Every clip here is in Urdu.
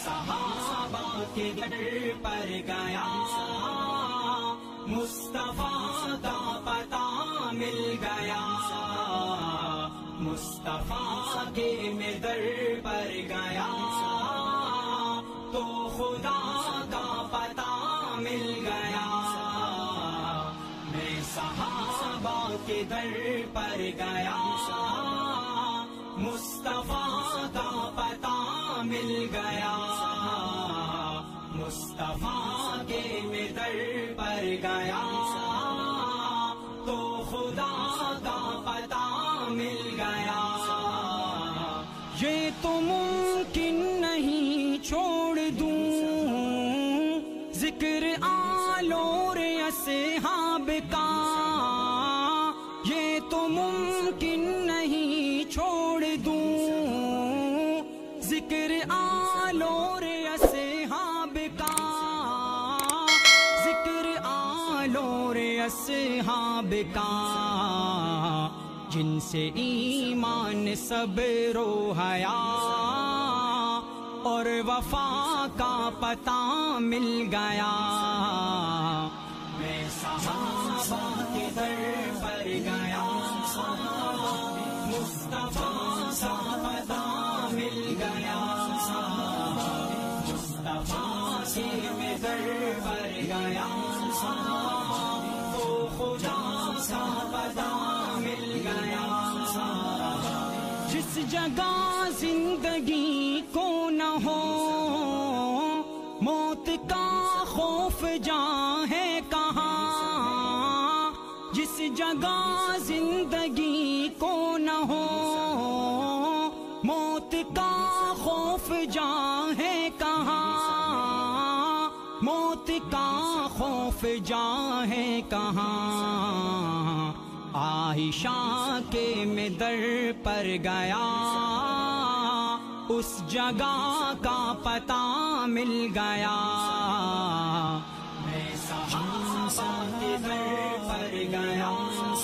صحابہ کے در پر گیا، مصطفیٰ کا پتہ مل گیا، مصطفیٰ کے میں در پر گیا تو خدا کا پتہ مل گیا۔ میں صحابہ کے در پر گیا، مصطفیٰ کا پتہ مل گیا، مصطفیٰ کے میں در پر گیا تو خدا کا پتہ مل گیا۔ یہ تو ممکن نہیں چھوڑ دوں ذکر آل اور اصحاب کا، یہ تو ممکن نہیں چھوڑ دوں ذکر آل اور اصحاب کا، ذکر آل اور اصحاب کا، جن سے ایمان صبر و حیا اور وفا کا پتہ مل گیا۔ میں صحابہ کے در پر گیا، مصطفیٰ کا پتہ مل گیا، مصطفیٰ کے میں در پر گیا تو خدا کا پتہ مل گیا۔ جس جگہ زندگی کو نہ ہو موت کا خوف جہاں ہے کہاں، جس جگہ زندگی کو نہ ہو موت کا خوف جہاں ہے کہاں، موت کا خوف جہاں ہے کہاں، عائشہ کے میں در پر گیا، اس جگہ کا پتہ مل گیا۔ میں صحابہ کے در پر گیا،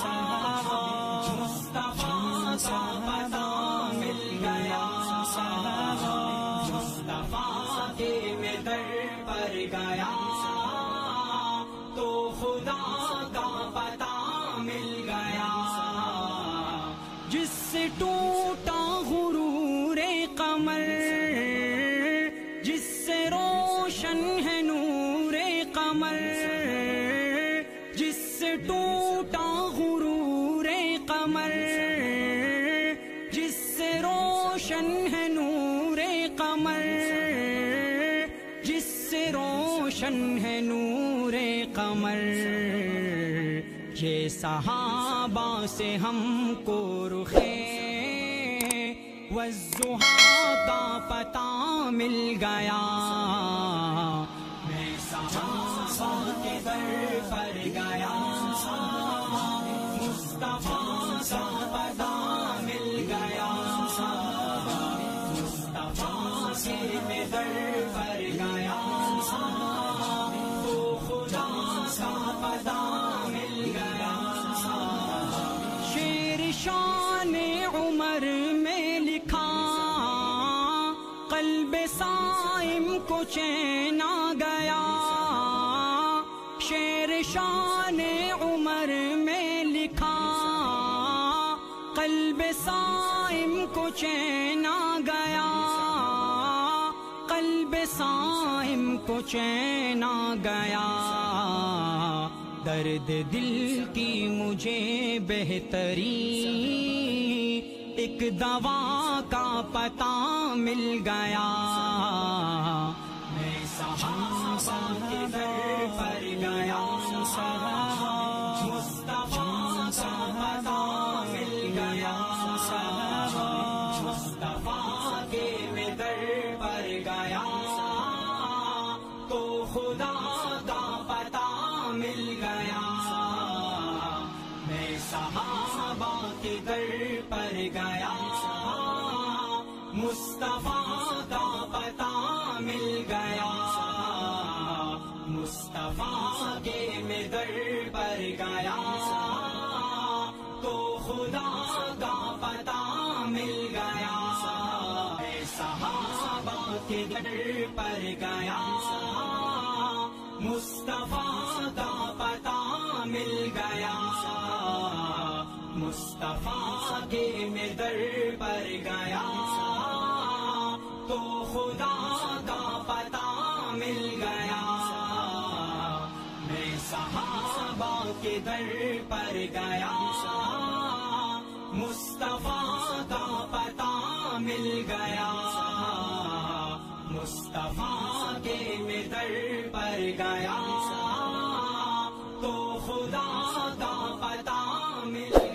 مصطفیٰ کا پتہ مل گیا، مصطفیٰ کے میں در پر گیا تو خدا کا پتہ مل گیا۔ جس سے ٹوٹا غرور قمر، جس سے روشن ہے نور قمر، جس سے ٹوٹا غرور قمر، جس سے روشن ہے نور قمر، جس سے روشن ہے نور قمر، یہ صحابہ سے ہم کو رخے والضحیٰ کا پتہ مل گیا۔ میں صحابہ کے در پر گیا، مصطفیٰ کا پتہ مل گیا، مصطفیٰ کے میں در پر گیا تو خدا کا پتہ مل گیا۔ شیر شان عمر میں لکھا، قلب صائم کو چین آ گیا، شیر شان عمر میں لکھا، قلب صائم کو چین آ گیا، قلب صائم کو چین آ گیا، درد دل کی مجھے بہترین ایک دوا کا پتہ مل گیا۔ میں صحابہ کے در پر گیا، مصطفیٰ کا پتہ مل گیا، مصطفیٰ کے میں در پر گیا تو خدا کا پتہ مل گیا۔ میں صحابہ کے در پر گیا، مصطفیٰ کا پتہ مل گیا، مصطفیٰ کے میں در پر گیا تو خدا کا پتہ مل گیا۔ صحابہ کے در پر گیا مصطفیٰ کا پتہ مل گیا مصطفیٰ کے میں در پر گیا تو خدا کا پتہ مل گیا میں صحابہ کے در پر گیا مصطفیٰ کا پتہ مل گیا مصطفیٰ کے میں در پر گیا تو خدا کا پتہ مل